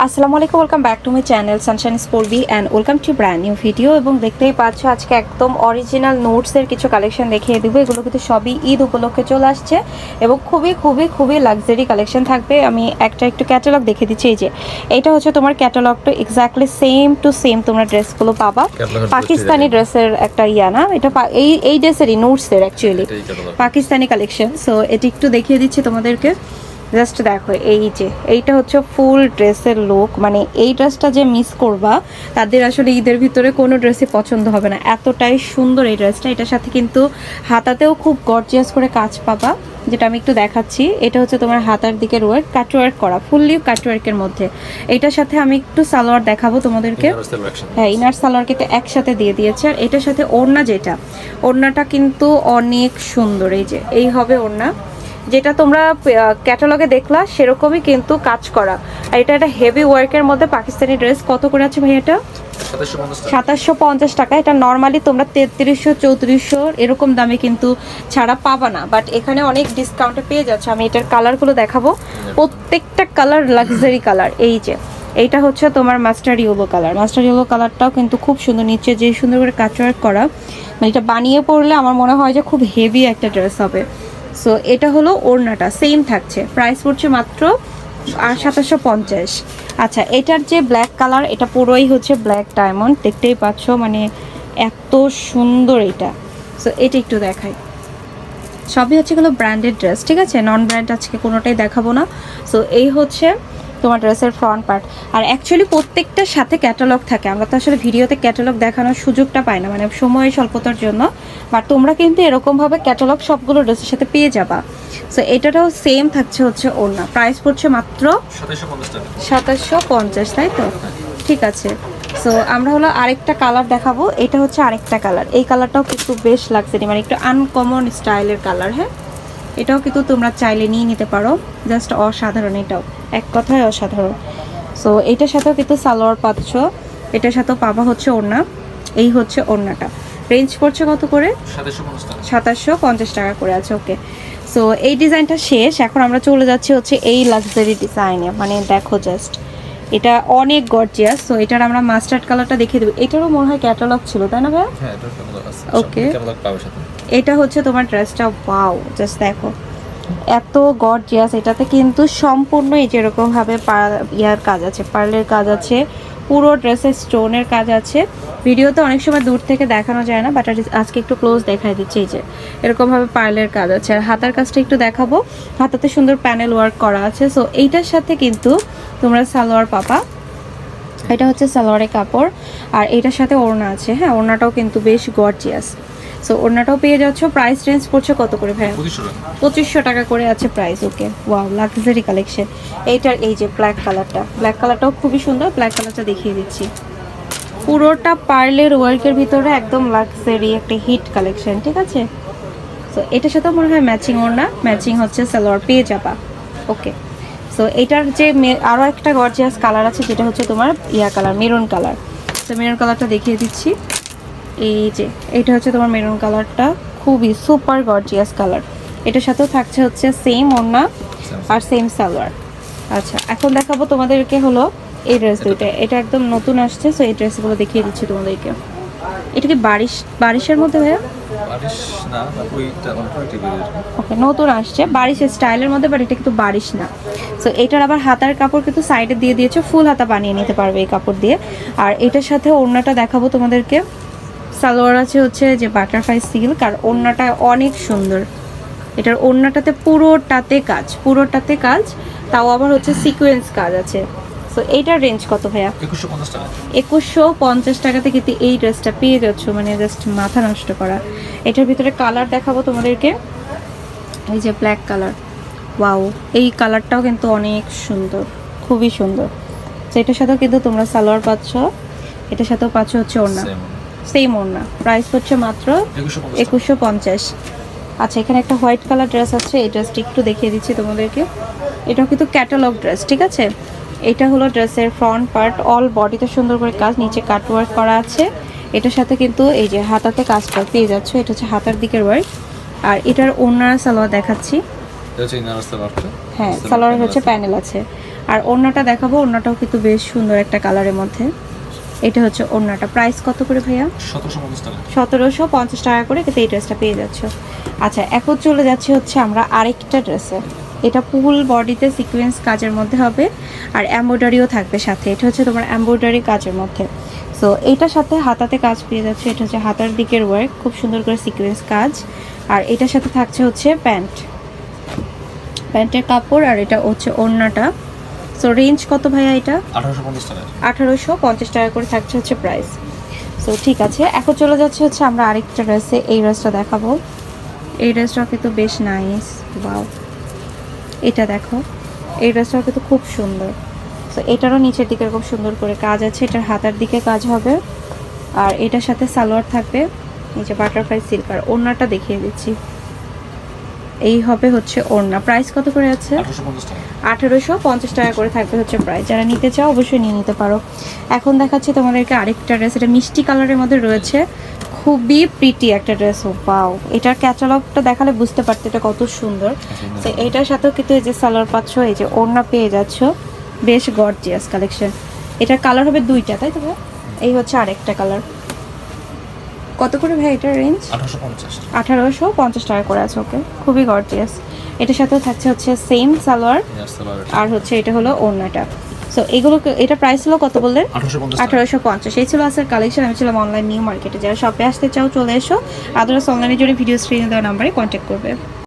আসসালামু আলাইকুম, welcome back to my channel sunshine স্পোর্টবি and welcome to brand new video. এবং দেখতেই পাচ্ছ আজকে একদম অরিজিনাল নোটসের কিছু কালেকশন দেখিয়ে দেবো। এগুলো কিন্তু সবই ঈদ উপলক্ষে চলে আসছে এবং খুবই লাক্সারি কালেকশন থাকবে। আমি একটু ক্যাটালগ দেখে দিচ্ছি। এই যে এটা হচ্ছে তোমার ক্যাটালগটা এক্স্যাক্টলি সেম টু সেম তোমরা ড্রেসগুলো পাবা। পাকিস্তানি ড্রেসের একটা না, এটা এই ড্রেসেরই নোটসের অ্যাকচুয়ালি পাকিস্তানি কালেকশন। সো এটি একটু দেখিয়ে দিচ্ছি তোমাদেরকে। জাস্ট দেখো, এই যে এইটা হচ্ছে ফুল ড্রেসের লুক। মানে এই ড্রেসটা যে মিস করবা তাদের আসলে ঈদের ভিতরে কোনো ড্রেসই পছন্দ হবে না, এতটাই সুন্দর এই ড্রেসটা। এটার সাথে কিন্তু হাতাতেও খুব গর্জিয়াস করে কাজ পাবা, যেটা আমি একটু দেখাচ্ছি। এটা হচ্ছে তোমার হাতার দিকের ওয়ার্ক, কাটওয়ার্ক করা, ফুললি কাটওয়ার্কের মধ্যে। এটার সাথে আমি একটু সালোয়ার দেখাবো তোমাদেরকে। হ্যাঁ, ইনার সালোয়ার কিন্তু একসাথে দিয়ে দিয়েছে। আর এটার সাথে ওড়না, যেটা ওড়নাটা কিন্তু অনেক সুন্দর। এই যে এই হবে ওড়না, যেটা তোমরা ক্যাটালগে দেখলা সেরকমই কিন্তু কাজ করা। আর এটা একটা হেভি ওয়ার্কের মধ্যে পাকিস্তানি ড্রেস। কত করে আছে ভাই এটা? 2750 টাকা। এটা নর্মালি তোমরা 3300-3400 এরকম দামে কিন্তু ছাড়া পাবা না, বাট এখানে অনেক ডিসকাউন্টে পেয়ে যাচ্ছে। আমি এটার কালারগুলো দেখাবো, প্রত্যেকটা কালার লাক্সারি কালার। এই যে এইটা হচ্ছে তোমার mustard yellow colour. Mustard yellow কালারটাও কিন্তু খুব সুন্দর, নিচে যে সুন্দর করে কাটওয়ার্ক করা। মানে এটা বানিয়ে পড়লে আমার মনে হয় যে খুব হেভি একটা ড্রেস হবে। সো এটা হলো ওড়নাটা, সেম থাকছে। প্রাইস পড়ছে মাত্র 2750। আচ্ছা, এটার যে ব্ল্যাক কালার, এটা পুরোই হচ্ছে ব্ল্যাক ডায়মন্ড, দেখতেই পাচ্ছ। মানে এত সুন্দর এটা। সো এটা একটু দেখাই। সবই হচ্ছে এগুলো ব্র্যান্ডেড ড্রেস, ঠিক আছে? নন ব্র্যান্ড আজকে কোনোটাই দেখাবো না। সো এই হচ্ছে তোমার ড্রেসের ফ্রন্ট পার্ট। আর অ্যাকচুয়ালি প্রত্যেকটার সাথে ক্যাটালগ থাকে। আমরা তো আসলে ভিডিওতে ক্যাটালগ দেখানোর সুযোগটা পাই না, মানে সময় স্বল্পতার জন্য। বাট তোমরা কিন্তু এরকমভাবে ক্যাটালগ সবগুলো ড্রেসের সাথে পেয়ে যাবা। সো এটাটাও সেম থাকছে হচ্ছে ওড়না। প্রাইস পড়ছে মাত্র 2750, তাই তো? ঠিক আছে। সো আমরা হলো আরেকটা কালার দেখাবো। এটা হচ্ছে আরেকটা কালার। এই কালারটাও কিন্তু বেশ লাক্সারি, মানে একটু আনকমন স্টাইলের কালার। হ্যাঁ, এটাও কিন্তু তোমরা চাইলে নিয়ে নিতে পারো। জাস্ট অসাধারণ, এটাও এক কথায় অসাধারণ। সো এটার সাথেও কিন্তু সালোয়ার পাচ্ছ, এটার সাথেও পাবা হচ্ছে ওড়না। এই হচ্ছে ওড়নাটা। রেঞ্জ পড়ছে কত করে? 2750 টাকা করে আছে। ওকে, সো এই ডিজাইনটা শেষ। এখন আমরা চলে যাচ্ছি হচ্ছে এই লাক্সারি ডিজাইনে। মানে দেখো জাস্ট, এটা অনেক গর্জিয়াস। সো এটার আমরা মাস্টার্ড কালারটা দেখিয়ে দেবো। এটারও মনে হয় ক্যাটালগ ছিল, তাই না ভাই? হ্যাঁ, এটার ক্যাটালগ আছে। ওকে, এটা হচ্ছে তোমার ড্রেসটা। ওয়াও, জাস্ট দেখো এত গর্জিয়াস। এটাতে কিন্তু সম্পূর্ণ এই যেরকম ভাবে ইয়ার কাজ আছে, পার্লের কাজ আছে, পুরো ড্রেসে স্টোনের কাজ আছে। ভিডিওতে অনেক সময় দূর থেকে দেখানো যায় না, বাট আজকে একটু ক্লোজ দেখাই দিচ্ছি। এই যে এরকম ভাবে পার্লের কাজ আছে। আর হাতার কাজটা একটু দেখাবো। হাতাতে সুন্দর প্যানেল ওয়ার্ক করা আছে। সো এইটার সাথে কিন্তু তোমরা সালোয়ার পাবা। এটা হচ্ছে সালোয়ারের কাপড়। আর এটার সাথে ওড়না আছে। হ্যাঁ, ওড়নাটাও কিন্তু বেশ গর্জিয়াস। সো ওড়নাটাও পেয়ে যাচ্ছ। প্রাইস রেঞ্জ পড়ছে কত করে ভাই? 2500 টাকা করে আছে price. Okay, wow, luxury collection. এইটার এই যে ব্ল্যাক কালারটা, ব্ল্যাক কালারটাও খুবই সুন্দর। ব্ল্যাক কালারটা দেখিয়ে দিচ্ছি। পুরোটা পার্লের ওয়ার্কের ভিতরে একদম লাক্সারি একটা হিট কালেকশন, ঠিক আছে? সো এটার সাথেও মনে হয় ম্যাচিং ওড়না, ম্যাচিং হচ্ছে সালোয়ার পেয়ে যাবা। ওকে, সো এটার যে আরও একটা গর্জিয়াস কালার আছে, যেটা হচ্ছে তোমার কালার, মেরুন কালার। তো মেরুন কালারটা দেখিয়ে দিচ্ছি। এই যে এটা হচ্ছে তোমার মেরুন কালারটা, খুবই সুপার গর্জিয়াস কালার। এটার সাথেও থাকছে হচ্ছে সেম ওড়না আর সেম সালোয়ার। আচ্ছা, এখন দেখাবো তোমাদেরকে হলো এই ড্রেস দুইটা। এটা একদম নতুন আসছে। সো এই ড্রেসগুলো দেখিয়ে দিচ্ছি তোমাদেরকে। এটা কি বারিশের মধ্যে ভাইয়া? ওকে, নতুন আসছে, বারিশ স্টাইলের মধ্যে, বাট এটা কিন্তু বারিশ না। সো এটার আবার হাতার কাপড় কিন্তু সাইডে দিয়ে দিয়েছে, ফুল হাতা বানিয়ে নিতে পারবে এই কাপড় দিয়ে। আর এটার সাথে ওড়নাটা দেখাবো তোমাদেরকে। সালোয়ার আছে হচ্ছে যে বাটারফ্লাই সিল্ক, আর ওড়নাটা অনেক সুন্দর। এটার ওড়নাটাতে পুরোটাতে কাজ, তাও আবার হচ্ছে সিকোয়েন্স কাজ আছে। সো এইটার রেঞ্জ কত ভাইয়া? 2150 টাকাতে কিন্তু এই ড্রেসটা পেয়ে যাচ্ছ। মানে জাস্ট মাথা নষ্ট করা। এটার ভিতরে কালার দেখাবো তোমাদেরকে। এই যে ব্ল্যাক কালার, ওয়াও, এই কালারটাও কিন্তু অনেক সুন্দর, খুবই সুন্দর। তো এটার সাথেও কিন্তু তোমরা সালোয়ার পাচ্ছ, এটার সাথেও পাচ্ছ হচ্ছে ওড়না, সেম ওড়না। প্রাইস হচ্ছে মাত্র 2150। আচ্ছা, এখানে একটা হোয়াইট কালার ড্রেস আছে। এই ড্রেসটি একটু দেখিয়ে দিচ্ছি তোমাদেরকে। এটাও কিন্তু ক্যাটালগ ড্রেস, ঠিক আছে? এটা হলো ড্রেসের ফ্রন্ট পার্ট, অল বডিতে সুন্দর করে কাজ, নিচে কাটওয়ার্ক করা আছে। এটার সাথে কিন্তু এই যে হাতাতে কাজটা পেয়ে যাচ্ছ। এটা হচ্ছে হাতার দিকের ওয়ার্ক। আর এটার ওড়না সালোয়ার দেখাচ্ছি। হ্যাঁ, সালোয়ার হচ্ছে প্যানেল আছে। আর ওড়নাটা দেখাবো, ওড়নাটাও কিন্তু বেশ সুন্দর একটা কালারের মধ্যে। এটা হচ্ছে ওড়নাটা, প্রাইস কত করে ভাইয়া? 1750 টাকা করে কিন্তু এই ড্রেসটা পেয়ে যাচ্ছ। আচ্ছা, এখন চলে যাচ্ছে হচ্ছে আমরা আরেকটা ড্রেসে। এটা ফুল বডিতে সিকোয়েন্স কাজের মধ্যে হবে আর এমব্রয়ডারিও থাকবে সাথে। এটা হচ্ছে তোমার এমব্রয়ডারি কাজের মধ্যে। সো এইটার সাথে হাতাতে কাজ পেয়ে যাচ্ছে। এটা হচ্ছে হাতার দিকের ওয়ার্ক, খুব সুন্দর করে সিকোয়েন্স কাজ। আর এটার সাথে থাকছে হচ্ছে প্যান্টের কাপড়, আর এটা হচ্ছে ওড়নাটা। সো রেঞ্জ কত ভাইয়া? এটা 1850 টাকা করে থাকছে হচ্ছে প্রাইস। সো ঠিক আছে, এখন চলে যাচ্ছে হচ্ছে আমরা আরেকটা ড্রেসে। এই ড্রেসটা দেখাবো। এই ড্রেসটা কিন্তু বেশ নাইস, ওয়াও। এটা দেখো, এই ড্রেসটা কিন্তু খুব সুন্দর। সো এটারও নিচের দিকে খুব সুন্দর করে কাজ আছে, এটার হাতার দিকে কাজ হবে। আর এটার সাথে সালোয়ার থাকবে, নিচে বাটারফ্লাই সিল্ক। আর ওড়নাটা দেখিয়ে দিচ্ছি, এই হবে হচ্ছে ওড়না। প্রাইস কত করে আছে? 1850 টাকা করে থাকবে হচ্ছে প্রাইস। যারা নিতে চাও অবশ্যই নিয়ে নিতে পারো। এখন দেখাচ্ছি তোমাদেরকে আরেকটা ড্রেস। এটা মিষ্টি কালারের মধ্যে রয়েছে, খুবই প্রিটি একটা ড্রেস। ওয়াও, এটার ক্যাটালগটা দেখালে বুঝতে পারতে এটা কত সুন্দর। তো এটার সাথেও কিন্তু এই যে সালোয়ার পাচ্ছ, এই যে ওড়না পেয়ে যাচ্ছ, বেশ গর্জিয়াস কালেকশন। এটার কালার হবে দুইটা, তাই তো ভাই? এই হচ্ছে আরেকটা কালার। কত করে ভাই এটার রেঞ্জ? 1850 টাকা করে আছে। ওকে, খুবই গর্জিয়াস। এটার সাথেও থাকছে হচ্ছে সেম সালোয়ার, আর হচ্ছে এটা হলো ওড়নাটা। সো এগুলো, এটা প্রাইস হলো কত বললেন? 1850। এই ছিল আজকের কালেকশন। আমি ছিলাম অনলাইন নিউ মার্কেটে। যারা শপে আসতে চাও চলে এসো, আদারস অনলাইনের জন্য ভিডিও স্ক্রিনে দেওয়া নাম্বারে কন্ট্যাক্ট করবে।